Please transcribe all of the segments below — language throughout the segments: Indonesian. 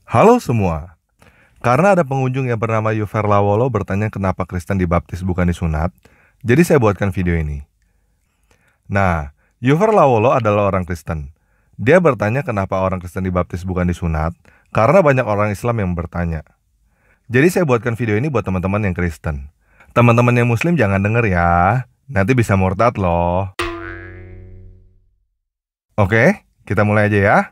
Halo semua, karena ada pengunjung yang bernama Yufer Lawolo bertanya kenapa Kristen dibaptis bukan disunat, jadi saya buatkan video ini. Nah, Yufer Lawolo adalah orang Kristen. Dia bertanya kenapa orang Kristen dibaptis bukan disunat, karena banyak orang Islam yang bertanya. Jadi saya buatkan video ini buat teman-teman yang Kristen. Teman-teman yang Muslim jangan denger ya, nanti bisa murtad loh. Oke, kita mulai aja ya.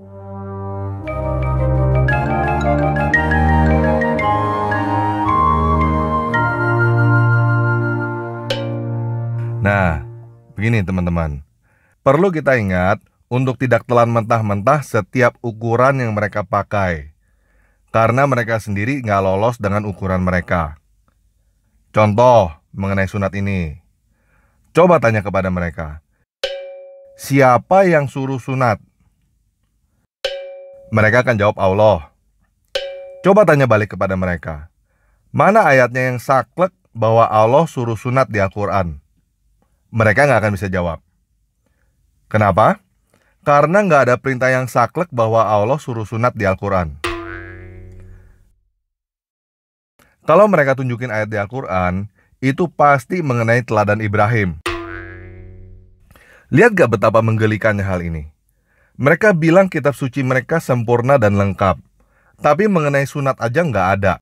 Nah, begini teman-teman. Perlu kita ingat untuk tidak telan mentah-mentah setiap ukuran yang mereka pakai. Karena mereka sendiri nggak lolos dengan ukuran mereka. Contoh mengenai sunat ini. Coba tanya kepada mereka. Siapa yang suruh sunat? Mereka akan jawab Allah. Coba tanya balik kepada mereka. Mana ayatnya yang saklek bahwa Allah suruh sunat di Al-Quran? Mereka nggak akan bisa jawab. Kenapa? Karena nggak ada perintah yang saklek bahwa Allah suruh sunat di Al-Quran. Kalau mereka tunjukin ayat di Al-Quran, itu pasti mengenai teladan Ibrahim. Lihat gak betapa menggelikannya hal ini? Mereka bilang kitab suci mereka sempurna dan lengkap, tapi mengenai sunat aja nggak ada.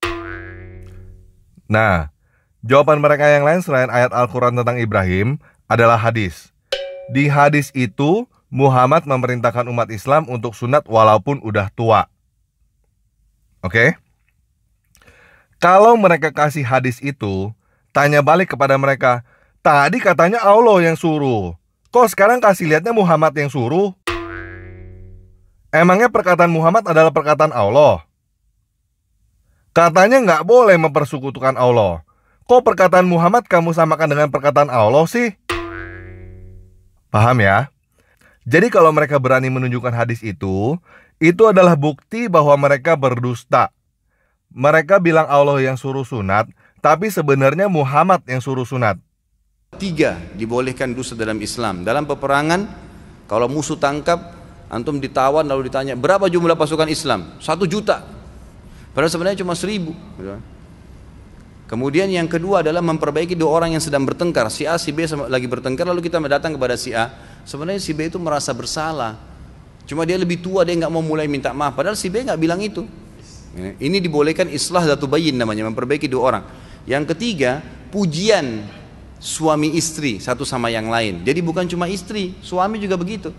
Nah, jawaban mereka yang lain selain ayat Al-Quran tentang Ibrahim adalah hadis. Di hadis itu, Muhammad memerintahkan umat Islam untuk sunat walaupun udah tua. Oke? Kalau mereka kasih hadis itu, tanya balik kepada mereka, tadi katanya Allah yang suruh. Kok sekarang kasih lihatnya Muhammad yang suruh? Emangnya perkataan Muhammad adalah perkataan Allah? Katanya nggak boleh mempersekutukan Allah. Kok perkataan Muhammad kamu samakan dengan perkataan Allah sih? Paham ya? Jadi kalau mereka berani menunjukkan hadis itu adalah bukti bahwa mereka berdusta. Mereka bilang Allah yang suruh sunat, tapi sebenarnya Muhammad yang suruh sunat. 3 dibolehkan dusta dalam Islam. Dalam peperangan, kalau musuh tangkap, antum ditawan lalu ditanya, berapa jumlah pasukan Islam? 1 juta. Padahal sebenarnya cuma 1000. Kemudian yang kedua adalah memperbaiki 2 orang yang sedang bertengkar. Si A, si B lagi bertengkar, lalu kita datang kepada si A. Sebenarnya si B itu merasa bersalah. Cuma dia lebih tua, dia nggak mau mulai minta maaf. Padahal si B nggak bilang itu. Ini dibolehkan islah dzatu bayyin namanya, memperbaiki 2 orang. Yang ketiga, pujian suami istri satu sama yang lain. Jadi bukan cuma istri, suami juga begitu.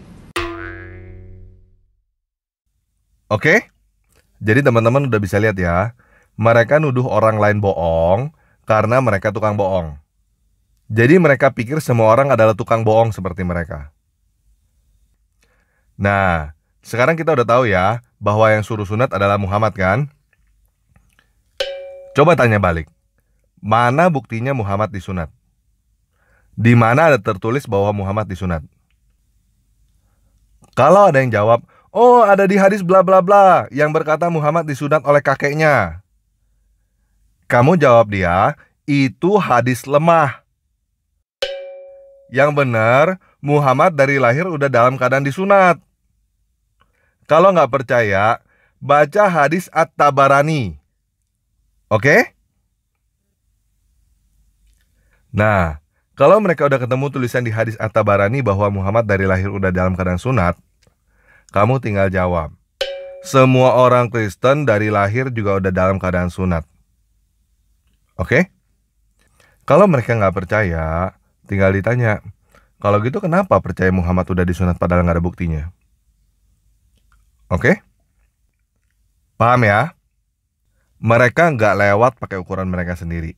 Oke? Jadi teman-teman udah bisa lihat ya. Mereka nuduh orang lain bohong karena mereka tukang bohong. Jadi mereka pikir semua orang adalah tukang bohong seperti mereka. Nah, sekarang kita udah tahu ya bahwa yang suruh sunat adalah Muhammad kan? Coba tanya balik. Mana buktinya Muhammad disunat? Di mana ada tertulis bahwa Muhammad disunat? Kalau ada yang jawab, oh ada di hadis bla bla bla yang berkata Muhammad disunat oleh kakeknya. Kamu jawab dia, itu hadis lemah. Yang benar, Muhammad dari lahir udah dalam keadaan disunat. Kalau nggak percaya, baca hadis At-Tabarani. Oke? Nah, kalau mereka udah ketemu tulisan di hadis At-Tabarani bahwa Muhammad dari lahir udah dalam keadaan sunat, kamu tinggal jawab, semua orang Kristen dari lahir juga udah dalam keadaan sunat. Oke? Kalau mereka nggak percaya, tinggal ditanya, kalau gitu kenapa percaya Muhammad udah disunat padahal nggak ada buktinya? Oke? Paham ya? Mereka nggak lewat pakai ukuran mereka sendiri.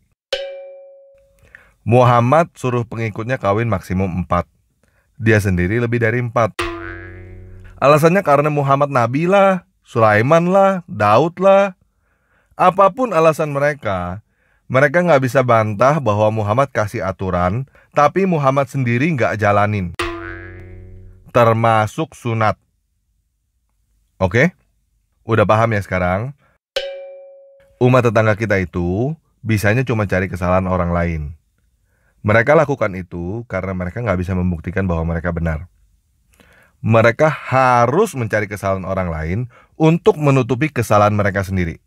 Muhammad suruh pengikutnya kawin maksimum 4. Dia sendiri lebih dari 4. Alasannya karena Muhammad Nabi lah, Sulaiman lah, Daud lah. Apapun alasan mereka nggak bisa bantah bahwa Muhammad kasih aturan, tapi Muhammad sendiri nggak jalanin. Termasuk sunat. Oke? Udah paham ya sekarang? Umat tetangga kita itu bisanya cuma cari kesalahan orang lain. Mereka lakukan itu karena mereka nggak bisa membuktikan bahwa mereka benar. Mereka harus mencari kesalahan orang lain untuk menutupi kesalahan mereka sendiri.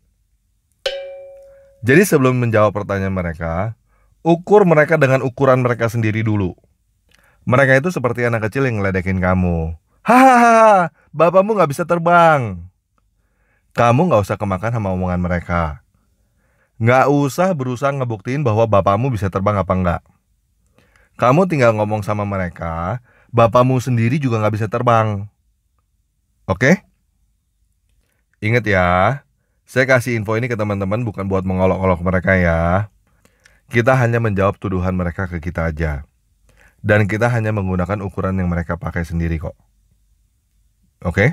Jadi sebelum menjawab pertanyaan mereka, ukur mereka dengan ukuran mereka sendiri dulu. Mereka itu seperti anak kecil yang ngeledekin kamu. Hahaha, bapakmu gak bisa terbang. Kamu gak usah kemakan sama omongan mereka. Gak usah berusaha ngebuktiin bahwa bapakmu bisa terbang apa enggak. Kamu tinggal ngomong sama mereka, bapakmu sendiri juga gak bisa terbang. Oke? Ingat ya, saya kasih info ini ke teman-teman bukan buat mengolok-olok mereka ya. Kita hanya menjawab tuduhan mereka ke kita aja. Dan kita hanya menggunakan ukuran yang mereka pakai sendiri kok. Oke?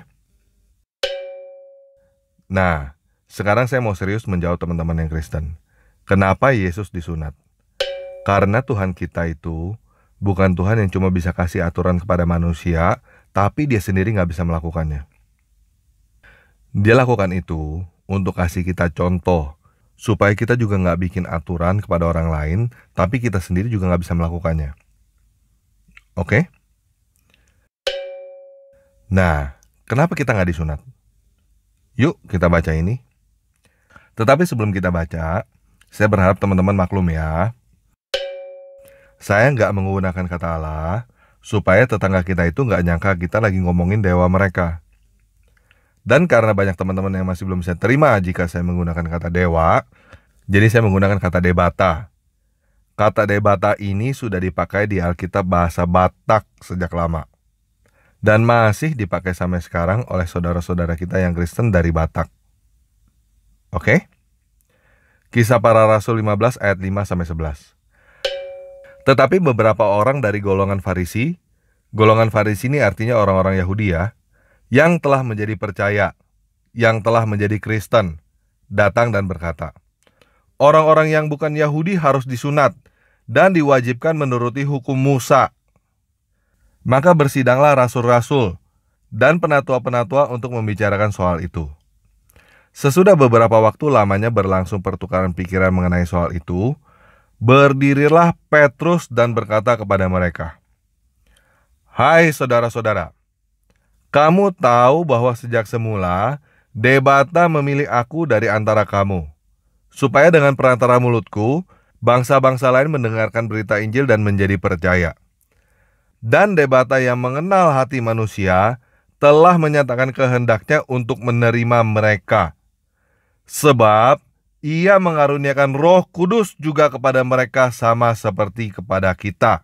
Nah, sekarang saya mau serius menjawab teman-teman yang Kristen. Kenapa Yesus disunat? Karena Tuhan kita itu bukan Tuhan yang cuma bisa kasih aturan kepada manusia, tapi dia sendiri gak bisa melakukannya. Dia lakukan itu untuk kasih kita contoh, supaya kita juga gak bikin aturan kepada orang lain, tapi kita sendiri juga gak bisa melakukannya. Oke? Nah, kenapa kita gak disunat? Yuk kita baca ini. Tetapi sebelum kita baca, saya berharap teman-teman maklum ya. Saya gak menggunakan kata Allah, supaya tetangga kita itu gak nyangka kita lagi ngomongin dewa mereka. Dan karena banyak teman-teman yang masih belum bisa terima jika saya menggunakan kata dewa, jadi saya menggunakan kata debata. Kata debata ini sudah dipakai di Alkitab bahasa Batak sejak lama. Dan masih dipakai sampai sekarang oleh saudara-saudara kita yang Kristen dari Batak. Oke? Kisah Para Rasul 15 ayat 5-11. Tetapi beberapa orang dari golongan Farisi ini artinya orang-orang Yahudi ya, yang telah menjadi percaya, yang telah menjadi Kristen, datang dan berkata, orang-orang yang bukan Yahudi harus disunat dan diwajibkan menuruti hukum Musa. Maka bersidanglah rasul-rasul dan penatua-penatua untuk membicarakan soal itu. Sesudah beberapa waktu lamanya berlangsung pertukaran pikiran mengenai soal itu, berdirilah Petrus dan berkata kepada mereka, hai saudara-saudara, kamu tahu bahwa sejak semula debata memilih aku dari antara kamu, supaya dengan perantara mulutku bangsa-bangsa lain mendengarkan berita Injil dan menjadi percaya. Dan debata yang mengenal hati manusia telah menyatakan kehendaknya untuk menerima mereka, sebab ia mengaruniakan Roh Kudus juga kepada mereka sama seperti kepada kita.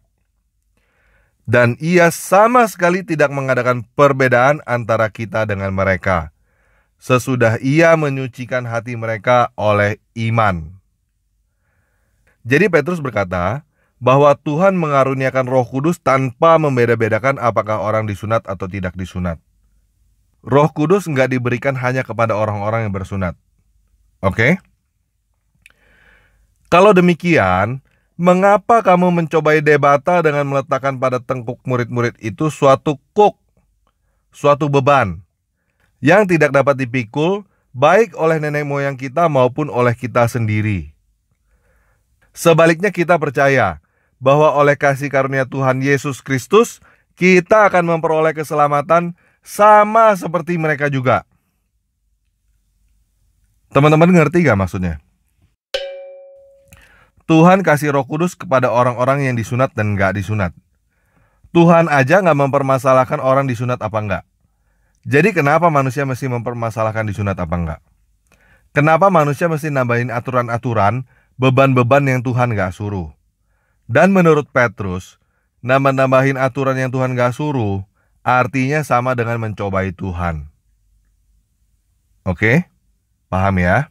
Dan ia sama sekali tidak mengadakan perbedaan antara kita dengan mereka, sesudah ia menyucikan hati mereka oleh iman. Jadi Petrus berkata bahwa Tuhan mengaruniakan Roh Kudus tanpa membeda-bedakan apakah orang disunat atau tidak disunat. Roh Kudus nggak diberikan hanya kepada orang-orang yang bersunat. Oke? Kalau demikian, mengapa kamu mencobai debata dengan meletakkan pada tengkuk murid-murid itu suatu kuk, suatu beban, yang tidak dapat dipikul baik oleh nenek moyang kita maupun oleh kita sendiri? Sebaliknya kita percaya bahwa oleh kasih karunia Tuhan Yesus Kristus, kita akan memperoleh keselamatan sama seperti mereka juga. Teman-teman ngerti gak maksudnya? Tuhan kasih Roh Kudus kepada orang-orang yang disunat dan gak disunat. Tuhan aja gak mempermasalahkan orang disunat apa enggak. Jadi kenapa manusia mesti mempermasalahkan disunat apa enggak? Kenapa manusia mesti nambahin aturan-aturan, beban-beban yang Tuhan gak suruh? Dan menurut Petrus, nambahin aturan yang Tuhan gak suruh artinya sama dengan mencobai Tuhan. Oke? Paham ya?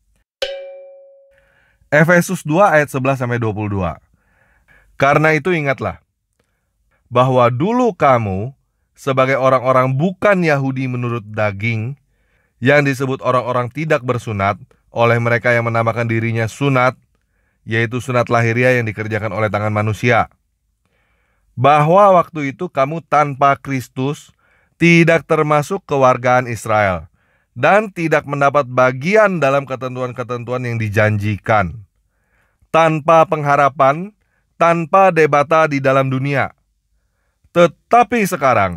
Efesus 2 ayat 11-22. Karena itu ingatlah bahwa dulu kamu sebagai orang-orang bukan Yahudi menurut daging, yang disebut orang-orang tidak bersunat oleh mereka yang menamakan dirinya sunat, yaitu sunat lahiriah yang dikerjakan oleh tangan manusia. Bahwa waktu itu kamu tanpa Kristus tidak termasuk kewargaan Israel dan tidak mendapat bagian dalam ketentuan-ketentuan yang dijanjikan, tanpa pengharapan, tanpa debata di dalam dunia. Tetapi sekarang,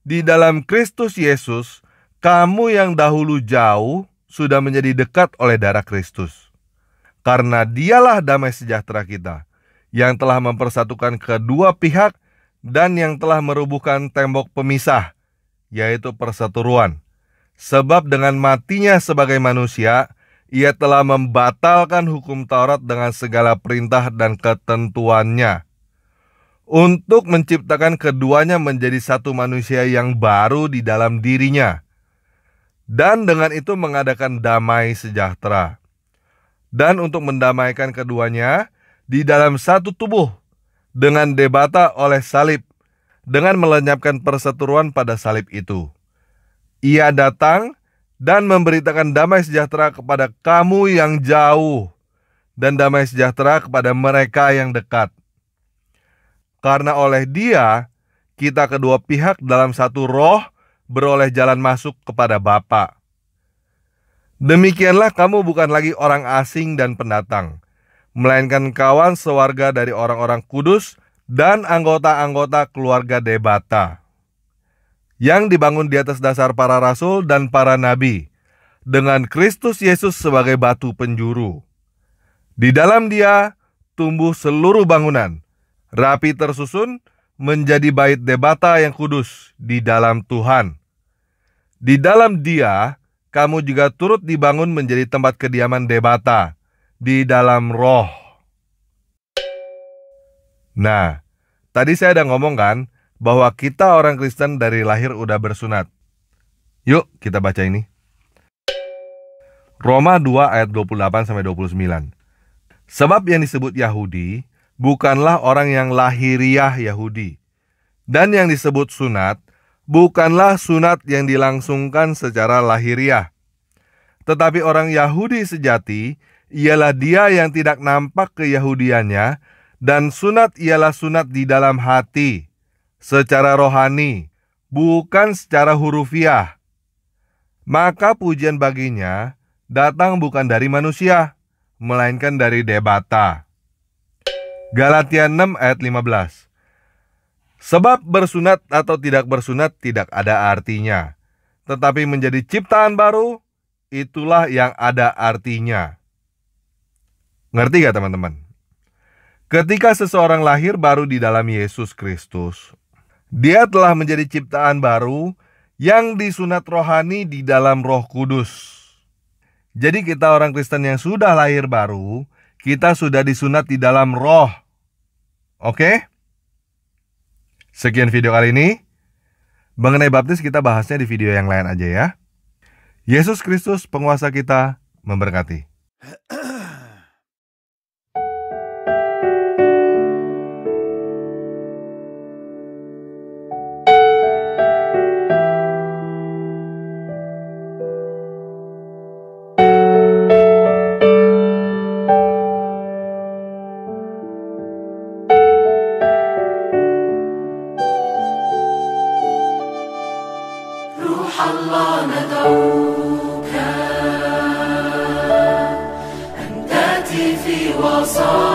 di dalam Kristus Yesus, kamu yang dahulu jauh sudah menjadi dekat oleh darah Kristus. Karena dialah damai sejahtera kita, yang telah mempersatukan kedua pihak dan yang telah merubuhkan tembok pemisah, yaitu perseteruan. Sebab dengan matinya sebagai manusia, ia telah membatalkan hukum Taurat dengan segala perintah dan ketentuannya, untuk menciptakan keduanya menjadi satu manusia yang baru di dalam dirinya, dan dengan itu mengadakan damai sejahtera. Dan untuk mendamaikan keduanya di dalam satu tubuh dengan debata oleh salib, dengan melenyapkan perseteruan pada salib itu. Ia datang dan memberitakan damai sejahtera kepada kamu yang jauh, dan damai sejahtera kepada mereka yang dekat. Karena oleh Dia, kita kedua pihak dalam satu roh beroleh jalan masuk kepada Bapa. Demikianlah kamu bukan lagi orang asing dan pendatang, melainkan kawan sewarga dari orang-orang kudus dan anggota-anggota keluarga debata, yang dibangun di atas dasar para rasul dan para nabi, dengan Kristus Yesus sebagai batu penjuru. Di dalam Dia tumbuh seluruh bangunan, rapi tersusun menjadi bait debata yang kudus di dalam Tuhan. Di dalam Dia, kamu juga turut dibangun menjadi tempat kediaman debata di dalam roh. Nah, tadi saya udah ngomong kan, bahwa kita orang Kristen dari lahir udah bersunat. Yuk, kita baca ini. Roma 2 ayat 28-29. Sebab yang disebut Yahudi bukanlah orang yang lahiriah Yahudi, dan yang disebut sunat bukanlah sunat yang dilangsungkan secara lahiriah. Tetapi orang Yahudi sejati ialah dia yang tidak nampak keyahudiannya, dan sunat ialah sunat di dalam hati, secara rohani, bukan secara hurufiah. Maka pujian baginya datang bukan dari manusia, melainkan dari debata. Galatia 6 ayat 15. Sebab bersunat atau tidak bersunat tidak ada artinya, tetapi menjadi ciptaan baru, itulah yang ada artinya. Ngerti gak teman-teman? Ketika seseorang lahir baru di dalam Yesus Kristus, dia telah menjadi ciptaan baru yang disunat rohani di dalam Roh Kudus. Jadi kita orang Kristen yang sudah lahir baru, kita sudah disunat di dalam roh. Oke? Sekian video kali ini. Mengenai baptis kita bahasnya di video yang lain aja ya. Yesus Kristus penguasa kita memberkati. الله ندعوك أن تأتي في وسط